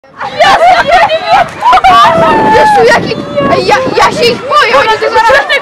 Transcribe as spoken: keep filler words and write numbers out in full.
Jezu, jaki... Ja, ja się ich boję, oni to zaraz...